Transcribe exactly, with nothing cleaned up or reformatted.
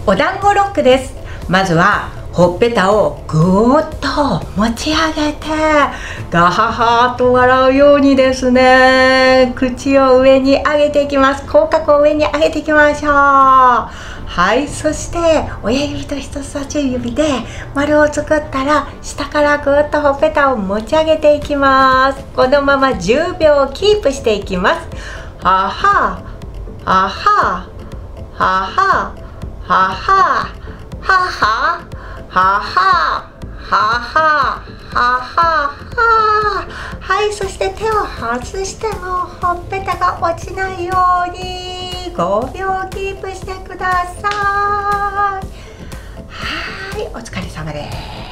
お団子ロックです。まずはほっぺたをぐーっと持ち上げてガハハと笑うようにですね、口を上に上げていきます。口角を上に上げていきましょう。はい、そして親指と人差し指で丸を作ったら下からぐーっとほっぺたを持ち上げていきます。このままじゅうびょうキープしていきます。はははははははははははははははい、そして手を外してもほっぺたが落ちないようにごびょうキープしてください。はい、お疲れ様です。